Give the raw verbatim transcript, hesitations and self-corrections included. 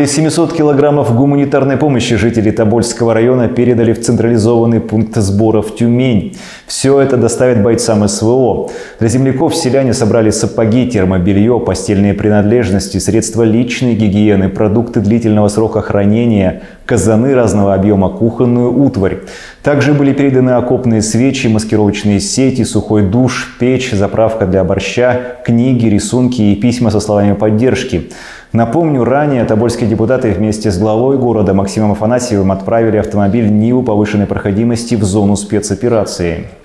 семисот килограммов гуманитарной помощи жители Тобольского района передали в централизованный пункт сборов «Тюмень». Все это доставят бойцам эс вэ о. Для земляков селяне собрали сапоги, термобелье, постельные принадлежности, средства личной гигиены, продукты длительного срока хранения, казаны разного объема, кухонную утварь. Также были переданы окопные свечи, маскировочные сети, сухой душ, печь, заправка для борща, книги, рисунки и письма со словами поддержки. Напомню, ранее тобольские депутаты вместе с главой города Максимом Афанасьевым отправили автомобиль Ниву повышенной проходимости в зону спецоперации.